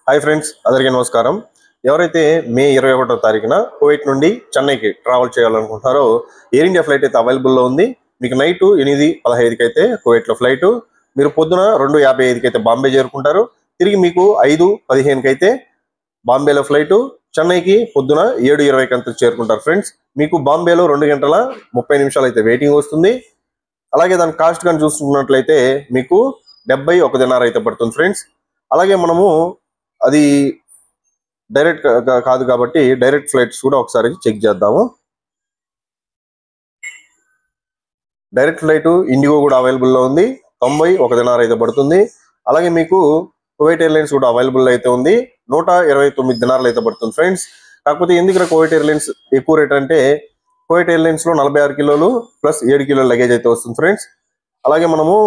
Hi friends, అందరికీ నమస్కారం. ఎవరైతే మే 21వ తారీఖున కువైట్ నుండి చెన్నైకి ట్రావెల్ చేయాలనుకుంటున్నారో ఎయిర్ ఇండియా ఫ్లైట్ అయితే అవైలబుల్లో ఉంది. మీకు నైట్ 8:15కి అయితే కువైట్లో ఫ్లైట్, మీరు పొద్దున 2:55కి అయితే బాంబే చేరుకుంటారు. తిరిగి మీకు 5:15కి అయితే బాంబేలో ఫ్లైట్, చెన్నైకి పొద్దున 7:20కి అంతా చేరుకుంటారు ఫ్రెండ్స్. మీకు బాంబేలో 2 గంటల 30 నిమిషాలు అయితే వెయిటింగ్ వస్తుంది. అలాగే దాని కాస్ట్ కానీ చూసుకున్నట్లయితే మీకు 71 దినార్ అయితే పడుతుంది ఫ్రెండ్స్. అలాగే మనము అది డైరెక్ట్ కాదు కాబట్టి డైరెక్ట్ ఫ్లైట్స్ కూడా ఒకసారి చెక్ చేద్దాము. డైరెక్ట్ ఫ్లైట్ ఇండిగో కూడా అవైలబుల్లో ఉంది, 91 దినార్ అయితే పడుతుంది. అలాగే మీకు కువైట్ ఎయిర్లైన్స్ కూడా అవైలబుల్ అయితే ఉంది, 129 దినార్లు అయితే పడుతుంది ఫ్రెండ్స్. కాకపోతే ఎందుకు కువైట్ ఎయిర్లైన్స్ ఎక్కువ రేట్ అంటే కువైట్ ఎయిర్లైన్స్ లో 46 కిలోలు ప్లస్ 7 కిలోల లగేజ్ అయితే వస్తుంది ఫ్రెండ్స్. అలాగే మనము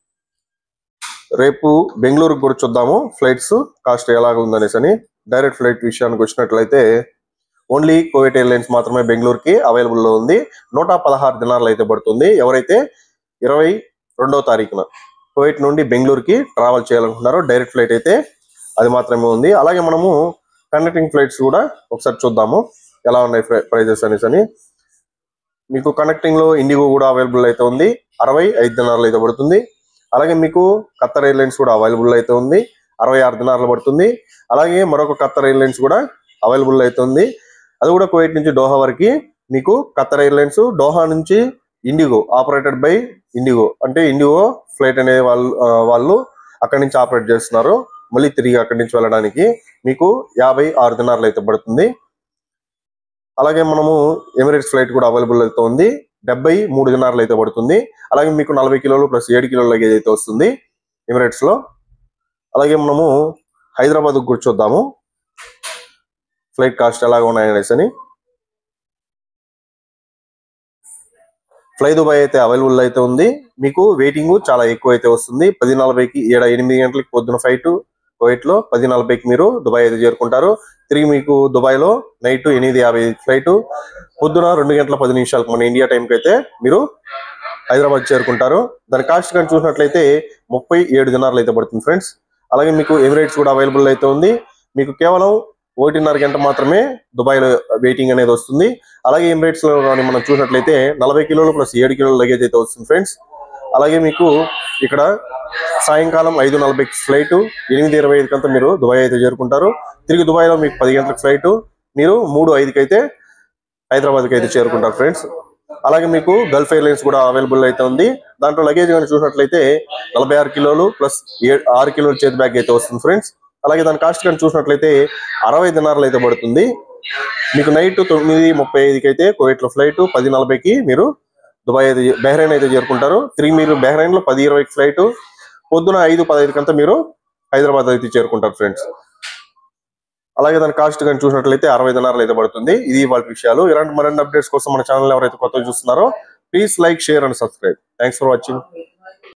రేపు బెంగళూరుకు కూడా చూద్దాము ఫ్లైట్స్ కాస్ట్ ఎలాగ ఉందనేసి అని. డైరెక్ట్ ఫ్లైట్ విషయానికి వచ్చినట్లయితే ఓన్లీ కువైట్ ఎయిర్లైన్స్ మాత్రమే బెంగళూరుకి అవైలబుల్లో ఉంది, 116 దినార్లు అయితే పడుతుంది. ఎవరైతే 22వ తారీఖున కువైట్ నుండి బెంగళూరుకి ట్రావెల్ చేయాలనుకుంటున్నారో డైరెక్ట్ ఫ్లైట్ అయితే అది మాత్రమే ఉంది. అలాగే మనము కనెక్టింగ్ ఫ్లైట్స్ కూడా ఒకసారి చూద్దాము ఎలా ఉన్నాయి ప్రైజెస్ అనేసి అని. మీకు కనెక్టింగ్ లో ఇండిగో కూడా అవైలబుల్ అయితే ఉంది, 65 దినార్లు అయితే పడుతుంది. అలాగే మీకు ఖత్తర్ ఎయిర్లైన్స్ కూడా అవైలబుల్ అయితే ఉంది, 66 దినార్లు పడుతుంది. అలాగే మరొక ఖత్తర్ ఎయిర్లైన్స్ కూడా అవైలబుల్ అయితే ఉంది, అది కూడా కువైట్ నుంచి డోహా వరకు. మీకు ఖత్తర్ ఎయిర్లైన్స్ డోహా నుంచి ఇండిగో ఆపరేటెడ్ బై ఇండిగో, అంటే ఇండిగో ఫ్లైట్ అనే వాళ్ళు అక్కడి నుంచి ఆపరేట్ చేస్తున్నారు. మళ్ళీ తిరిగి అక్కడి నుంచి వెళ్ళడానికి మీకు 56 దినార్లు అయితే పడుతుంది. అలాగే మనము ఎమిరేట్స్ ఫ్లైట్ కూడా అవైలబుల్ అయితే ఉంది, 73 దినార్లు అయితే పడుతుంది. అలాగే మీకు 40 కిలోలు ప్లస్ 7 కిలోల లగేజ్ అయితే వస్తుంది ఎమిరేట్స్ లో. అలాగే మనము హైదరాబాద్ కూర్చొద్దాము ఫ్లైట్ కాస్ట్ ఎలాగ ఉన్నాయనేసి అని. ఫ్లై దుబాయ్ అయితే అవైలబుల్ అయితే ఉంది, మీకు వెయిటింగ్ చాలా ఎక్కువ అయితే వస్తుంది. 10:40కి 8 గంటలకి పొద్దున ఫ్లైట్ కువైట్ లో, 10:40కి మీరు దుబాయ్ అయితే చేరుకుంటారు. తిరిగి మీకు దుబాయ్ లో నైట్ 8:50 ఫ్లైట్, పొద్దున 2 గంటల 10 నిమిషాలకు మన ఇండియా టైంకి అయితే మీరు హైదరాబాద్ చేరుకుంటారు. దాని కాస్ట్ కానీ చూసినట్లయితే 37 దినార్లు అయితే పడుతుంది ఫ్రెండ్స్. అలాగే మీకు ఎమిరేట్స్ కూడా అవైలబుల్ అయితే ఉంది, మీకు కేవలం 1.5 గంట మాత్రమే దుబాయ్ లో వెయిటింగ్ అనేది వస్తుంది. అలాగే ఎమిరేట్స్ లో కానీ మనం చూసినట్లయితే 40 కిలోలు ప్లస్ 7 కిలోల లగేజ్ అయితే వస్తుంది ఫ్రెండ్స్. అలాగే మీకు ఇక్కడ సాయంకాలం 5:40కి ఫ్లైట్, 8:25కి అంతా మీరు దుబాయ్ అయితే చేరుకుంటారు. తిరిగి దుబాయ్ లో మీకు 10 గంటలకు ఫ్లైట్, మీరు 3:05కి అయితే హైదరాబాద్కి అయితే చేరుకుంటారు ఫ్రెండ్స్. అలాగే మీకు గల్ఫ్ ఎయిర్లైన్స్ కూడా అవైలబుల్ అయితే ఉంది, దాంట్లో లగేజ్ కానీ చూసినట్లయితే 46 కిలోలు ప్లస్ 6 కిలోల చేతి బ్యాగ్ అయితే వస్తుంది ఫ్రెండ్స్. అలాగే దాని కాస్ట్ కానీ చూసినట్లయితే 60 దినార్లు అయితే పడుతుంది. మీకు నైట్ 9:35కి అయితే కువైట్ లో ఫ్లైట్, 10:40కి మీరు దుబాయ్ అయితే బహ్రెయిన్ అయితే చేరుకుంటారు. తిరిగి మీరు బహ్రెయిన్ లో 10:20కి ఫ్లైట్, పొద్దున 5:15కి అంతా మీరు హైదరాబాద్ అయితే చేరుకుంటారు ఫ్రెండ్స్. అలాగే దాని కాస్ట్ కానీ చూసినట్లయితే 60 దినార్లు అయితే పడుతుంది. ఇది వాళ్ళ విషయాలు. ఇలాంటి మరిన్ని అప్డేట్స్ కోసం మన ఛానల్ ఎవరైతే కొత్తగా చూస్తున్నారో please like, share and subscribe. Thanks for watching.